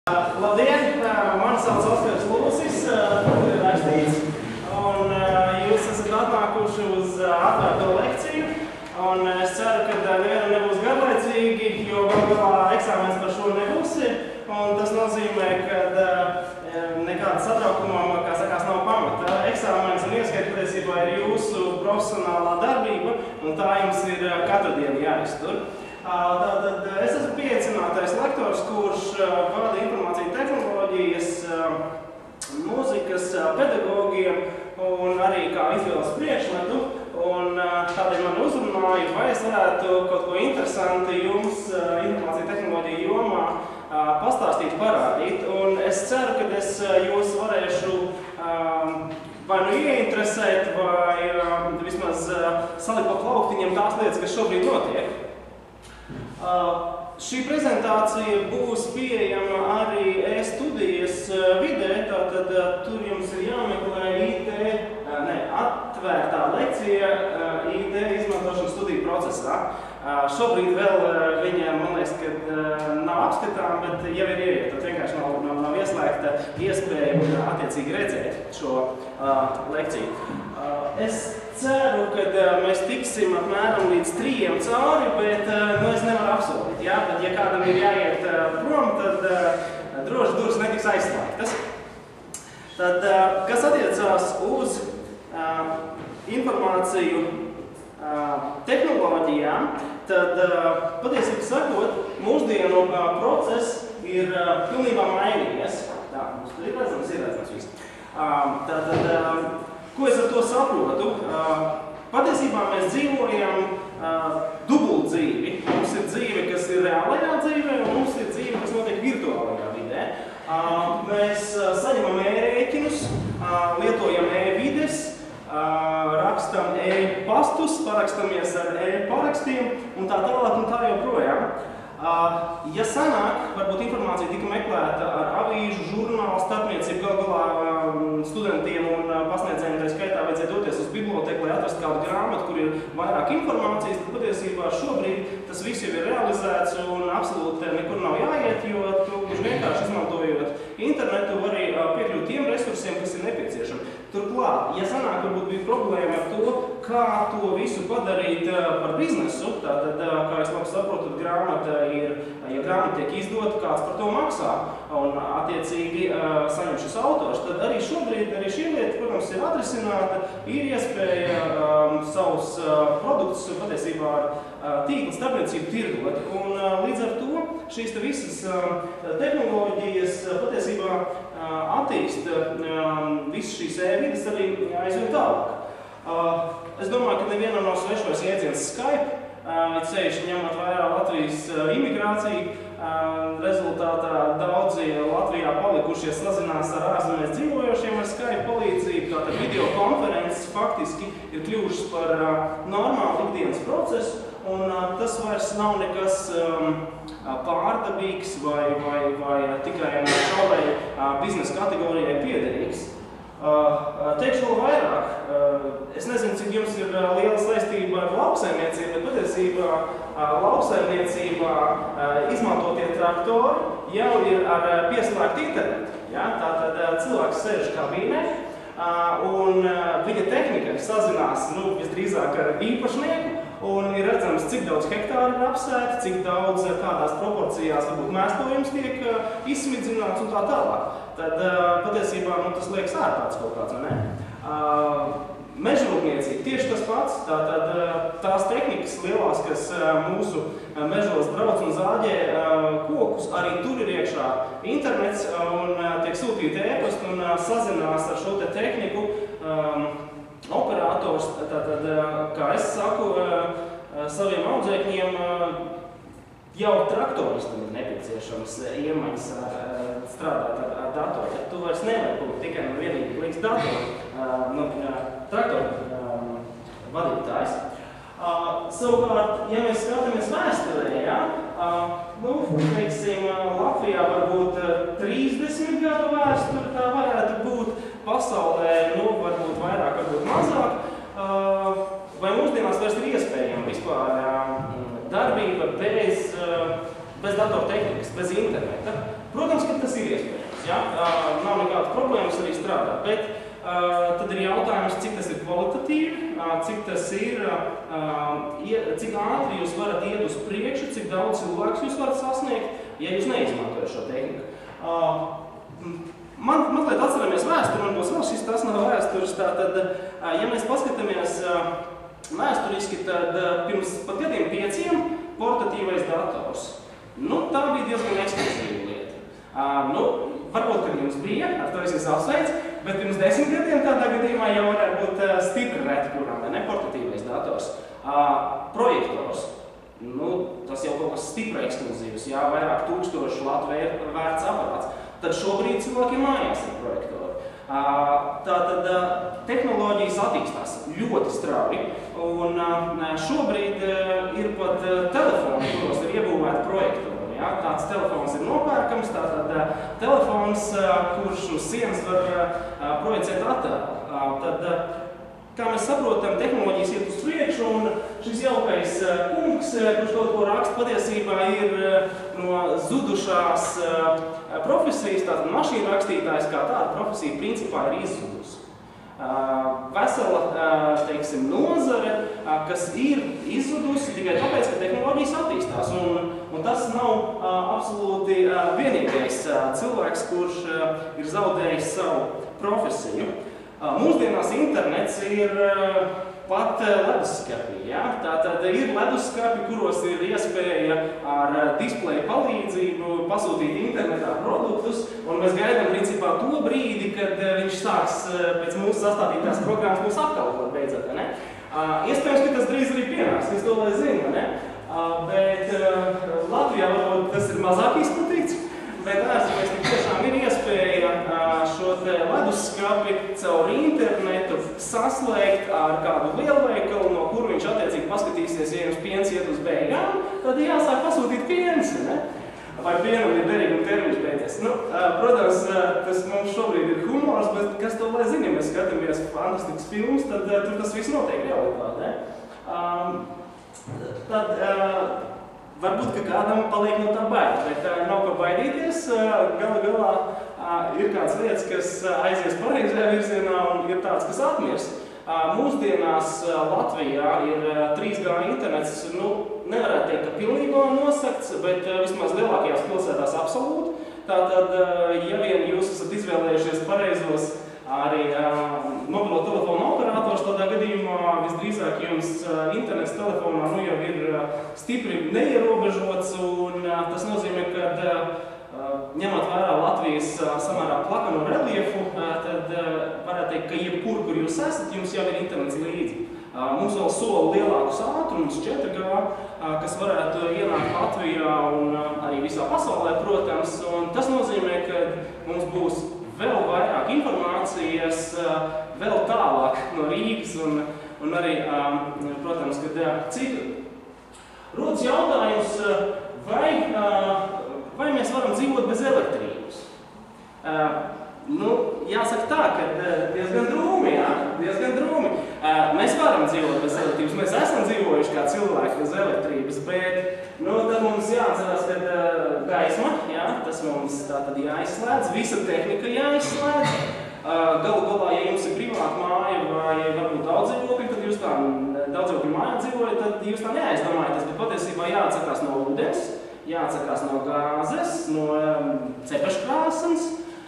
Labdien! Mani sauc Oskars Lūsis, tur ir rakstīts, un jūs esat atnākuši uz atvērto lekciju, un es ceru, ka nevienam nebūs garlaicīgi, jo galā eksāmens par šo nebūs, un tas nozīmē, ka nekāda satraukumam, kā sakās, nav pamata. Eksāmens un ieskaita patiesībā ir jūsu profesionālā darbība, un tā jums ir katru dienu jāiztur. Tātad es esmu pieaicinātais lektors, kurš vada informāciju tehnoloģijas, mūzikas pedagogiem un arī kā izvēles priekšmetu. Un tādēļ man uzrunāja, vai es varētu kaut ko interesanti jums informāciju tehnoloģiju jomā pastāstīt, parādīt. Un es ceru, ka es jūs varēšu vai nu ieinteresēt, vai vismaz salikt pa plauktiņiem tās lietas, kas šobrīd notiek. Šī prezentācija būs pieejama arī e-studijas vidē, tātad tur jums ir jāmeklē atvērtā lekcija IT izmantošanas studiju procesā. Šobrīd vēl viņa, man liekas, ka nav apskatām, bet jau ir ievieta, tad vienkārši nav ieslēgta iespēja attiecīgi redzēt šo lekciju. Es ceru, ka mēs tiksim apmēram līdz 3 cauri, bet es nevaru apsolīt. Ja? Tad, ja kādam ir jāiet prom, tad droši durvis netiks aizslēgtas. Tad, kas attiecās uz informāciju tehnoloģijām, tad patiesībā sakot, mūsdienu process ir pilnībā mainījies. Tā, mums tur ir redzams viss. Tātad, ko es ar to saprotu? Patiesībā mēs dzīvojam dubult dzīvi. Mums ir dzīve, kas ir reālajā dzīvē, un mums ir dzīve, kas notiek virtuālajā vidē. Mēs saņemam e-rēķinus, lietojam e-vides, rakstam e-pastus, parakstamies ar e-parakstiem un tā tālāk un tā joprojām. Ja sanāk, varbūt informācija tika meklēta ar avīžu, žurnālu starpniecību, galā studentiem un pasniedzējiem tā skaitā vajadzēja doties uz biblioteku, lai atrastu kādu grāmatu, kur ir vairāk informācijas, tad patiesībā šobrīd tas viss jau ir realizēts un absolūti nekur nav jāiet, jo tu vienkārši izmantojot internetu var arī piekļūt tiem resursiem, kas ir nepieciešami. Turklāt, ja sanāk, varbūt bija problēma ar to, kā to visu padarīt par biznesu, tātad, kā es labi saprotu, grāmata ir, ja grāmata tiek izdota, kāds par to maksā un attiecīgi saņem šis autors, tad arī šobrīd šī lieta, protams, ir atrisināta, ir iespēja savus produktus patiesībā ar tīkla starpniecību tirgot. Un līdz ar to šīs visas tehnoloģijas patiesībā attīsta visas šīs e-vides arī aizvien tālāk. Es domāju, ka nevienam nav svešais jēdziens Skype, ceļš ņemot vērā Latvijas imigrāciju. Rezultātā daudzi Latvijā palikušie sazinās ar ārzemēs dzīvojošiem ar Skype palīdzību. Tātad videokonferences faktiski ir kļuvušas par normālu ikdienas procesu, un tas vairs nav nekas pārdabīgs vai tikai šaurai biznesa kategorijai piederīgs. Teikšu vēl vairāk. Es nezinu, cik jums ir liela saistība ar lauksaimniecību, bet patiesībā lauksaimniecībā izmantotie traktori jau ir ar pieslēgtu internetu. Ja? Tātad cilvēks sēž kabīnē un viņa tehnika sazinās visdrīzāk ar īpašnieku un ir redzams, cik daudz hektāru ir apsēti, cik daudz kādās proporcijās varbūt mēstojums tiek izsmidzināts un tā tālāk. Tad patiesībā tas liekas ārprāts kaut kāds, vai ne? Mežrūpniecība tieši tas pats. Tātad tās tehnikas lielās, kas mūsu mežos brauc un zāģē kokus, arī tur ir iekšā internets un tiek sūtīti e-pasti un sazinās ar šo te tehniku operators. Tātad, kā es saku saviem audzēkņiem, jau traktoristam ir nepieciešams iemaņas strādāt ar datoru. Tu vairs nevari būt tikai un vienīgi līdz datoru, traktoru vadītājs. Savukārt, ja mēs skatāmies vēsturē, teiksim, Latvijā varbūt 30 gadu vēsture tā varētu būt, pasaulē, varbūt vairāk, varbūt mazāk. Vai mūsdienās vairs ir iespējama vispār darbība bez datortehnikas, bez interneta? Protams, ka tas ir iespējams, ja? Nav nekādas problēmas arī strādāt, bet tad ir jautājums, cik tas ir kvalitatīvi, cik tas ir, cik ātri jūs varat iet uz priekšu, cik daudz cilvēkus jūs varat sasniegt, ja jūs neizmantojat šo tehniku. Mazliet atceramies vēsturi, un būs vēl šis tas nav vēstures, tātad, ja mēs paskatāmies vēsturiski, tad pirms pat gadiem 5 portatīvais dators. Tā bija diezgan ekskluzīva lieta. Varbūt, kad jums bija, ar to es jūs apsveicu, bet pirms 10 gadiem tādā gadījumā jau varētu būt stipri reti, kurām ne portatīvais dators. Projektors. Tas jau kaut kas stipri ekskluzīvs, jā, vairāk 1000 latu vērts aparāts. Tad šobrīd cilvēkiem mājās ir projektori. Tātad tehnoloģijas attīstās ļoti strauji, un šobrīd ir pat telefoni, kuros ir iebūvēti projektori. Ja? Tāds telefons ir nopērkams, tātad telefons, kurš uz sienas var projicēt attēlu. Tad, kā mēs saprotam, tehnoloģijas iet uz priekšu, un šis jaukais kungs, kurš kaut ko raksta, patiesībā ir no zudušās profesijas, tātad mašīnu rakstītājs kā tāda profesija principā ir izzudusi. Vesela, teiksim, nozare, kas ir izzudusi tikai tāpēc, ka tehnoloģijas attīstās, un tas nav absolūti vienīgais cilvēks, kurš ir zaudējis savu profesiju. Mūsdienās internets ir pat leduskapī, ja? Tātad ir leduskapi, kuros ir iespēja ar displeja palīdzību pasūtīt internetā produktus, un mēs gaidām principā to brīdi, kad viņš sāks pēc mūsu sastādītās programmas mūs apkalpot beidzot, ne? Iespējams, ka tas drīz arī pienāks, es to lai zinu, ne? Bet Latvijā varbūt tas ir mazāk izplatīts. Bet ārzemēs tiešām ir iespēja šo leduskapi caur internetu saslēgt ar kādu lielveikalu, no kuru viņš attiecīgi paskatīsies, ja jums piens iet uz beigām, tad jāsāk pasūtīt piens, ne? Vai pienam ir derīguma termiņš beidzies. Protams, tas mums šobrīd ir humors, bet kas to lai zina, ja mēs skatāmies fantastisks filmas, tad tur tas viss notiek realitātē. Varbūt, ka kādam paliek no tā bail, bet nav ko baidīties. Gala galā ir kādas lietas, kas aizies pareizajā virzienā un ir tāds, kas atmirs. Mūsdienās Latvijā ir 3G internets, nevarētu teikt, ka pilnībā nosakts, bet vismaz lielākajās pilsētās absolūti. Tātad, ja vien jūs esat izvēlējušies pareizos arī mobilo telefonu operators, tādā gadījumā visdrīzāk jums internets telefonā jau ir stipri neierobežots, un tas nozīmē, ka ņemot vērā Latvijas samērā plakano reliefu, tad varētu teikt, ka jebkur, kur jūs esat, jums jau ir internets līdzi. Mums vēl sola lielākus ātrumus, 4G, kas varētu ienākt Latvijā un arī visā pasaulē, protams, un tas nozīmē, ka mums būs vēl vairāk informācijas, vēl tālāk no Rīgas un arī, protams, kad cik rodas jautājums, vai mēs varam dzīvot bez elektrības? Jāsaka tā, ka diezgan drūmi, jā, diezgan drūmi. Mēs varam dzīvot bez elektrības, mēs esam dzīvojuši kā cilvēki bez elektrības, bet tad mums jāatcerās, ka gaisma, jā, tas mums tātad jāizslēdz, visa tehnika jāizslēdz. Galu galā, ja jums ir privāta māja vai varbūt daudzdzīvokļi, tad jūs tā daudzdzīvokļu mājā dzīvojat, tad jūs tā neaizdomājaties, bet patiesībā jāatsakās no ūdens, jāatsakās no gāzes, no cepeškrāsnes,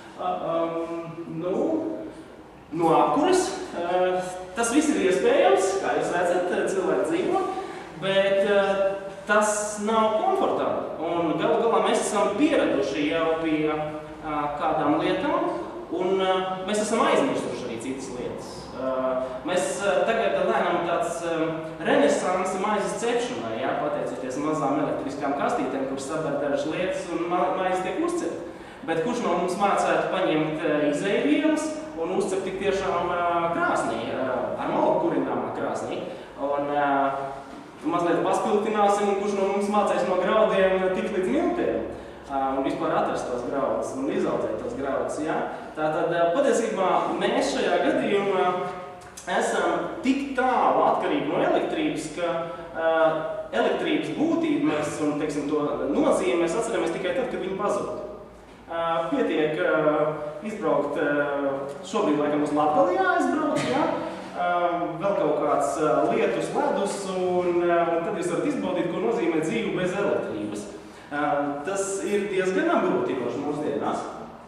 no apkuras. Tas viss ir iespējams, kā jūs redzat, cilvēki dzīvo, bet tas nav komfortabli. Un galu galā mēs esam pieraduši jau pie kādām lietām, un mēs esam aizmirsuši arī citas lietas. Mēs tagad lēnām tāds renesansi maizes cepšanai, jā, pateicoties mazām elektriskām kastītēm, kuras saber dažas lietas un maizes tiek uzcepta. Bet kurš no mums mācētu paņemt izejvielas un uzcept tik tiešām krāsnī, ar malku kurināmā krāsnī. Un mazliet paspiltināsim, un kurš no mums mācēs no graudiem tikt līdz miltiem. Un vispār atrast tos graudus un izaudzēt tos graudus. Ja? Tātad patiesībā mēs šajā gadījumā esam tik tālu atkarīgi no elektrības, ka elektrības būtību mēs un, teiksim, to nozīmi mēs atceramies tikai tad, kad viņi pazūd. Pietiek izbraukt, šobrīd laikam uz Latgali jāizbrauc, ja? Vēl kaut kāds lietus, ledus, un tad jūs varat izbaudīt, ko nozīmē dzīve bez elektrības. Tas ir diezgan apgrūtinoši mūsdienās.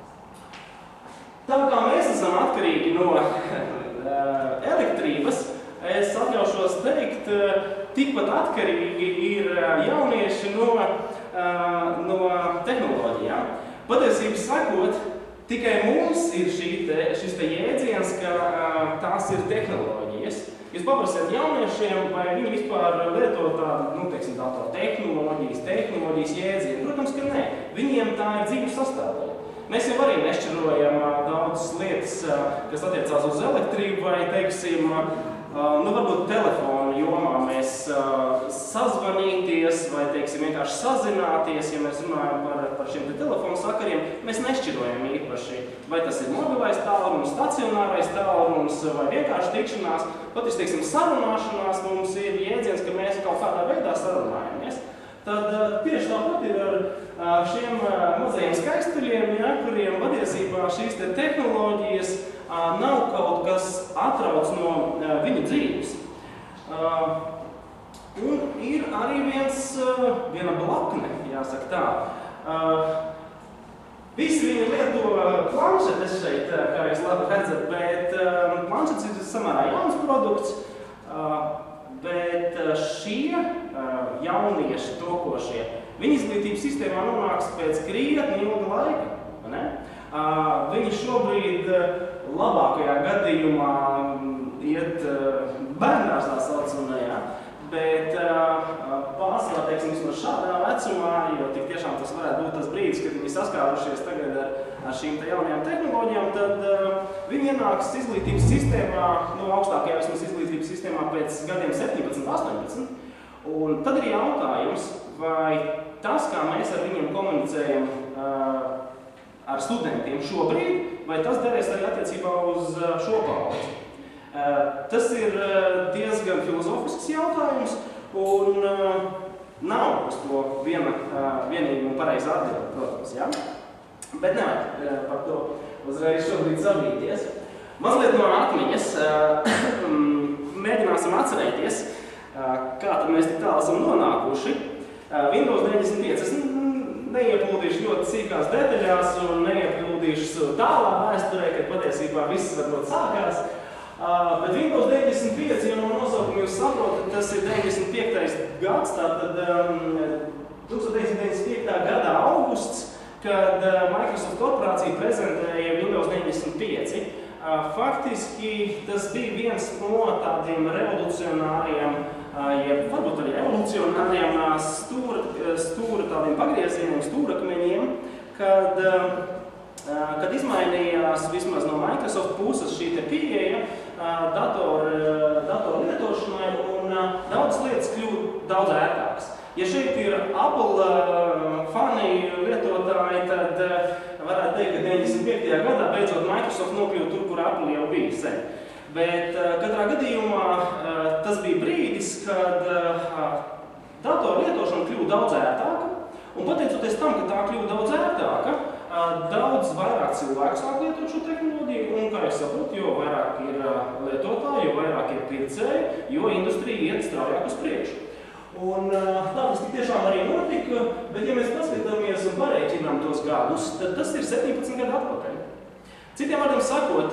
Tā kā mēs esam atkarīgi no elektrības, es atļaušos teikt, tikpat atkarīgi ir jaunieši no tehnoloģijām. Patiesībā sakot, tikai mums ir šis jēdziens, ka tās ir tehnoloģijas. Jūs paprasiet jauniešiem, vai viņi vispār lieto tādu, tehnoloģijas jēdzienu. Protams, ka nē. Viņiem tā ir dzīves sastāvdaļa. Mēs jau arī nešķirojam daudzas lietas, kas attiecās uz elektrību, vai, teiksim, varbūt telefonu jomā mēs sazvanīties, vai, teiksim, vienkārši sazināties, ja mēs runājam par šiem telefonu sakariem, mēs nešķirojam īpaši, vai tas ir mobilais tālrunis, stacionārais tālrunis, vai vienkārši tikšanās. Pat, teiksim, sarunāšanās mums ir jēdziens, ka mēs kaut kādā veidā sarunājamies. Tad tieši tāpat ir ar šiem mazajiem skaistuļiem, ja, kuriem patiesībā šīs tehnoloģijas nav kaut kas atrauc no viņu dzīves. Un ir arī viena blakne, jāsaka tā. Visi viņi lieto planšetes šeit, kā jūs labi redzat, bet planšetes ir samērā jauns produkts. Bet šie jaunieši topošie, viņi izglītības sistēmā nonāks pēc krietni ilga laika. Ne? Viņi šobrīd labākajā gadījumā iet bērndārzā saucamajā, bet pārsvarā, teiksim, vismaz šādā vecumā, jo tik tiešām tas varētu būt tas brīdis, kad viņi saskārušies tagad ar šīm jaunajām tehnoloģijām, tad viņi ienāks izglītības sistēmā, augstākajā vismaz izglītības sistēmā pēc gadiem 17, 18. Un tad ir jautājums, vai tas, kā mēs ar viņiem komunicējam ar studentiem šobrīd, vai tas derēs arī attiecībā uz šo paudzi. Tas ir diezgan filozofisks jautājums, un nav uz to vienīgi un pareizi atbildi, protams, ja? Bet nevajag par to uzreiz šobrīd sabīties. Mazliet no atmiņas mēģināsim atcerēties, kā tad mēs tik tālu esam nonākuši. Windows 95. Es neieplūdīšu ļoti sīkās detaļās un neieplūdīšu tālā vēsturē, kad patiesībā viss varbūt sākās. Bet Windows 95, ja no nosaukuma jūs saprotat, tas ir 95. gads, tātad 1995. gada augusts, kad Microsoft korporācija prezentēja Windows 95. Faktiski tas bija viens no tādiem revolucionāriem, varbūt arī evolucionāriem stūra tādiem pagriezieniem, stūrakmeņiem, kad izmainījās vismaz no Microsoft puses šī pieeja datoru lietošanai un daudzas lietas kļūst daudz ērtākas. Ja šeit ir Apple fani lietotāji, tad varētu teikt, ka 95. gadā beidzot Microsoft nokļuva tur, kur Apple jau bija sen. Bet katrā gadījumā tas bija brīdis, kad datoru lietošana kļuva daudz ērtāka, un pateicoties tam, ka tā kļuva daudz ērtāka, daudz vairāk cilvēku sāk lietot šo tehnoloģiju, un, kā es saprotu, jo vairāk ir lietotāji, jo vairāk ir pircēji, jo industrija iet straujāk uz priekšu. Un tā tas tiešām arī notika, bet ja mēs paskatāmies un pareiķinām tos gadus, tad tas ir 17 gadu atpakaļ. Citiem vārdiem sakot,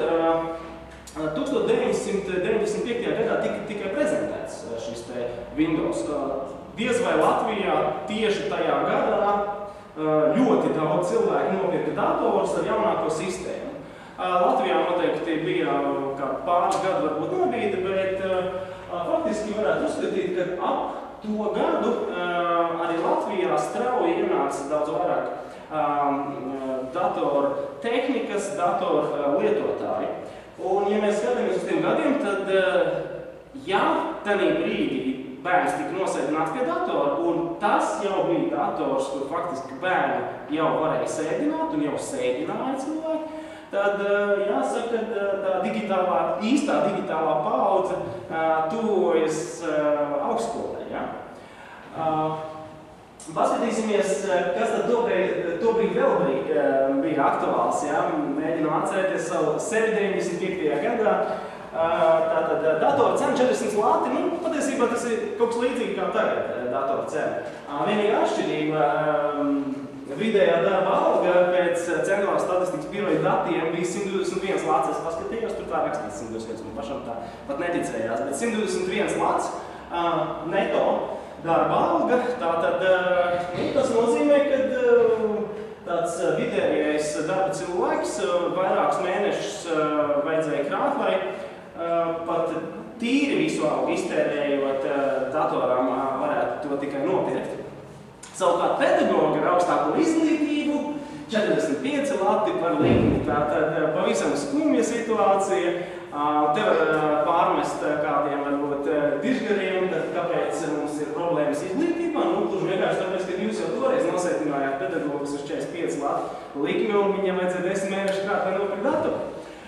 1995. gadā tika prezentēts šis Windows. Diez vai Latvijā tieši tajā gadā ļoti daudz cilvēku nopirka datorus ar jaunāko sistēmu. Latvijā noteikti bija pāris gadu varbūt nobīta, bet faktiski varētu uzskatīt, ka ap to gadu arī Latvijā strauji ienāca daudz vairāk datoru tehnikas, datoru lietotāji. Un, ja mēs skatāmies uz tiem gadiem, tad, ja tādā brīdī bērns tika nosēdināts pie datora, un tas jau bija dators, kur faktiski bērni jau varēja sēdināt un jau sēdināja cilvēki, tad jāsaka, ka īstā digitālā paudze tuvojas augstskolē. Ja? Paskatīsimies, kas tad tobrīd vēl bija aktuāls. Ja? Mēģinām atcerēties savu sevi 95. gadā. Tātad datora cena 400 lati, patiesībā tas ir kaut kas līdzīgi kā tagad datora cena. Vienīgā atšķirība vidējā darba alga pēc Centrālās statistikas biroja datiem bija 121 lats. Es paskatījos, tur tā rakstīts 121, man pašam tā pat neticējās, bet 121 lats neto darba alga. Tātad tas nozīmē, ka tāds vidējais darba cilvēks vairākus mēnešus vajadzēja krāt, lai pat tīri visu algu iztērējot datoram varētu to tikai nopirkt. Savukārt pedagogi ar augstāko izglītību 45 lati par likmi. Tātad pavisam skumja situācija. Te var pārmest kādiem varbūt dižgariem, kāpēc mums ir problēmas izglītībā. Kurš vienkārši tāpēc, ka jūs jau toreiz nosētinājāt pedagogus uz 45 latu likmi un viņam vajadzēja 10 mēnešu krāt, lai nopirkt datoru.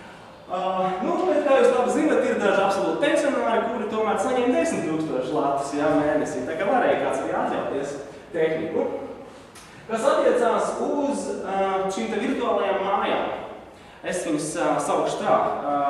Bet, kā jūs labi zināt, ir daži absolūti pensionāri, kuri tomēr saņem 10 000 latus mēnesī. Tā kā varēja kāds arī atļauties tehniku. Kas attiecās uz šīm te virtuālajām mājām. Es viņus saukšu tā.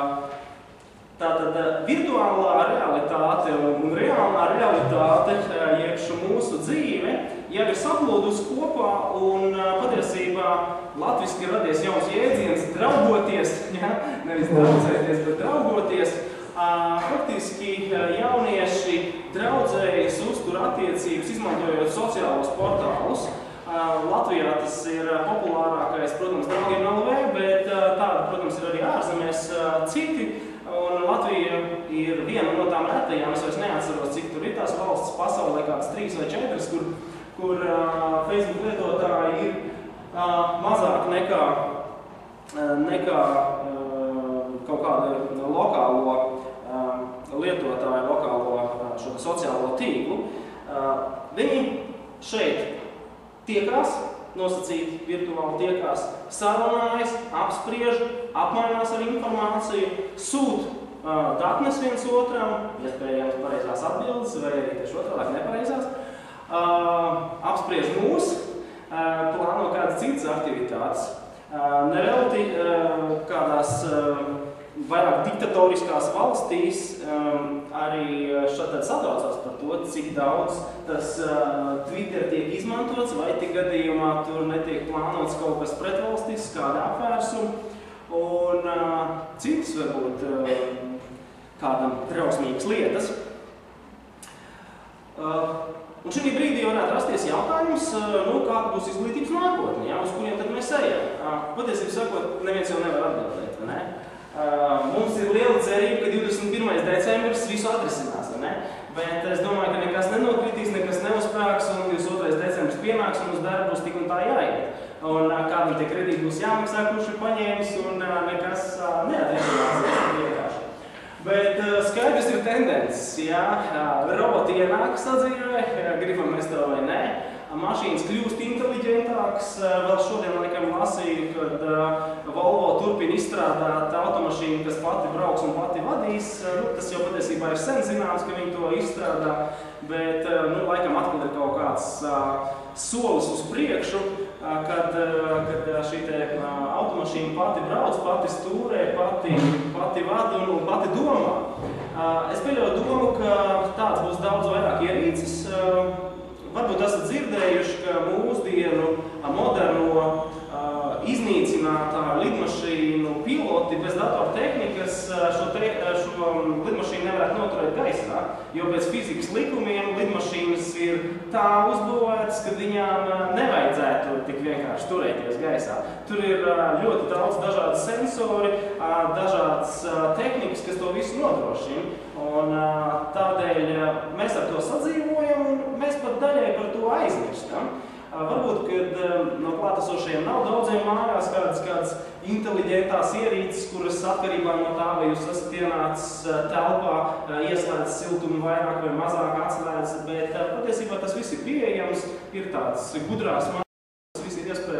Tātad virtuālā realitāte un reālā realitāte, jeb mūsu dzīve, jau ir saplūdusi kopā un patiesībā latviski radies jauns jēdziens draugoties, nevis draudzēties, bet draugoties. Faktiski jaunieši draudzējas, uztur attiecības, izmantojot sociālos portālus. Latvijā tas ir populārākais, protams, draugiem LV, bet tāda, protams, ir arī ārzemēs citi. Un Latvija ir viena no tām retajām, es vairs neatceros, cik tur ir tās valsts pasaulē, kādas 3 vai 4, kur Facebook lietotāji ir mazāk nekā kaut kādu lokālo lietotāju, lokālo šo sociālo tīklu. Viņi šeit tiekās, nosacīti virtuāli tiekās, sarunājas, apspriež, apmainās ar informāciju, sūt datnes viens otram, iespējams pareizās atbildes, vai arī tieši otrādāk nepareizās, apspriež mūs, plāno kādas citas aktivitātes. Nevelti kādās vairāk diktatoriskās valstīs arī šādi satraucās par to, cik daudz tas Twitter tiek izmantots, vai tik gadījumā tur netiek plānots kaut kas pretvalstisks, kāda apvērsuma, un citas varbūt kādam trausmīgas lietas. Un šī brīdī varētu rasties jautājums, kāda būs izglītības nākotne, uz kuriem tad mēs ejam. Patiesībā sakot, neviens jau nevar atbildēt, vai ne? Mums ir liela cerība, ka 21. decembris visu atrisinās, vai ne? Bet es domāju, ka nekas nenokritīs, nekas neuzsprāgs, un 22. decembris pienāks, un uz darbu būs tik un tā jāiet. Un kādam tie kredīti būs jāmaksā, kurš ir paņēmis, un nekas neatrisinās vienkārši. Bet skaidrs ir tendences, roboti ienāk sadzīvē, gribam mēs to vai ne. Mašīnas kļūst inteliģentākas, vēl šodien laikam lasīju, kad Volvo turpina izstrādāt automašīnu, kas pati brauks un pati vadīs. Tas jau patiesībā ir sen zināms, ka viņi to izstrādā, bet laikam atkal ir kaut kāds solis uz priekšu, kad šī automašīna pati brauc, pati stūrē, pati vada un pati domā. Es pieļauju domu, ka tāds būs daudz vairāk ierīces. Varbūt esat dzirdējuši, ka mūsdienu moderno iznīcinātā lidmašīnu piloti bez datortehnikas šo lidmašīnu nevarētu noturēt gaisā, jo pēc fizikas likumiem lidmašīnas ir tā uzbūvētas, ka viņām nevajadzētu tik vienkārši turēties gaisā. Tur ir ļoti daudz dažādi sensori, dažādas tehnikas, kas to visu nodrošina. Un tādēļ mēs ar to sadzīvojam un mēs pat daļai par to aizmirstam. Varbūt, kad no klātesošajiem nav daudziem mājās kādas inteliģentās ierīces, kuras atkarībā no tā, vai jūs esat ienācis telpā, ieslēdzis siltumu vairāk vai mazāk atslēdzis, bet patiesībā tas viss ir pieejams, ir tāds gudrās mājas, tas viss ir iespējams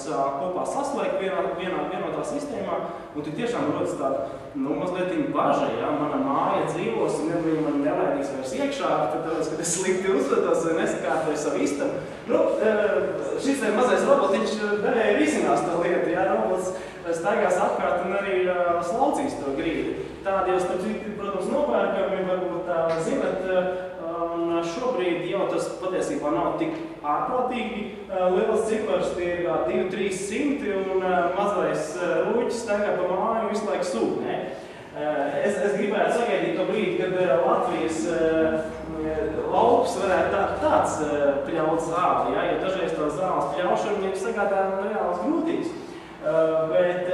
kopā saslēgt vienotā sistēmā, un tik tiešām rodas tāda, mazliet baža, ja, mana māja dzīvos, un viņi man nelaidīs vairs iekšā, tāpēc, kad es slikti uzvedos vai nesakārtoju savu istabu. Šis mazais robotiņš daļēji risinās to lietu, ja, robots staigās apkārt un arī slaucīs to grīdi. Tādi jau, starp citu, protams, nopērkami, varbūt zinat, un šobrīd jau tas patiesībā nav tik ārprātīgi liels cipars, tie ir 200–300, un mazais rūķis staigā pa māju visu laiku sūk, ne? Es gribētu sagaidīt to brīdi, kad Latvijas lauks varētu tāds pļaut zāli, ja, jo dažreiz tā zāles pļaušana ir sagādā reālas grūtības. Bet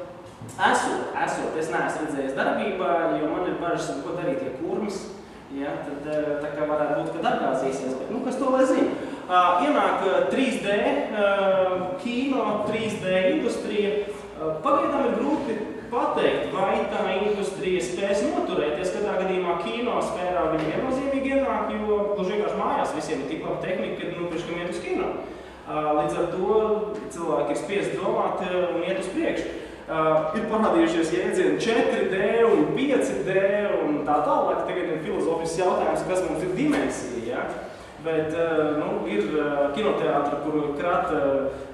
esot, es neesmu redzējis darbībā, jo man ir bažas, ko darīt, ja kurmis, ja, tad tā kā varētu būt, kad atgāzīsies, bet kas to lai zina. Ienāk 3D kino, 3D industrija. Pagaidām ir grūti pateikt, vai tā industrija spēs noturēties. Katrā gadījumā kino sfērā viņi viennozīmīgi ienāk, jo gluži vienkārši mājās visiem ir tik laba tehnika, kad pirkam iet uz kino. Līdz ar to cilvēki ir spiest domāt un iet uz priekšu. Ir parādījušies jēdzieni 4D un 5D un tā tālāk. Tagad ir filozofisks jautājums, kas mums ir dimensija, ja? Bet ir kinoteātri, kur krata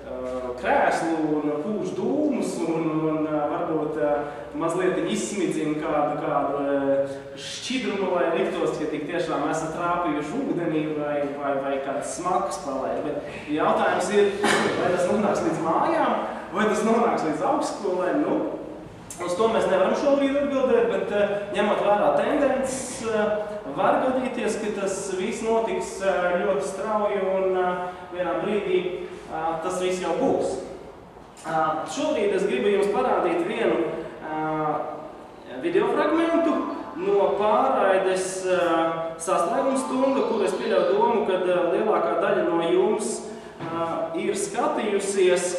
krēslu un pūš dūmus un varbūt mazliet izsmidzina kādu šķidrumu, lai liktos, ja tik tiešām esat trāpījuši ūdenī vai kāds smags palaid. Bet jautājums ir, vai tas nonāks līdz mājām, vai tas nonāks līdz augstskolē. Uz to mēs nevaram šobrīd atbildēt, bet ņemot vērā tendences, var gadīties, ka tas viss notiks ļoti strauji un vienā brīdī tas viss jau būs. Šobrīd es gribu jums parādīt vienu videofragmentu no pārraides sastrēguma stunda, kur es pieļauju domu, ka lielākā daļa no jums ir skatījusies,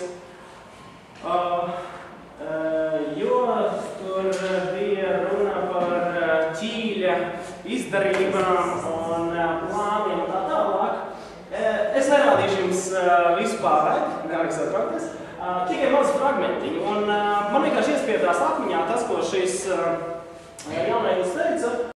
jo tur bija runa par ķīļa izdarībām un plāniem un tā tālāk. Es nerādīšu jums visu pārraidi, nevajag satraukties, tikai mazu fragmentiņu. Un man vienkārši iespiedās atmiņā tas, ko šis jaunais teica.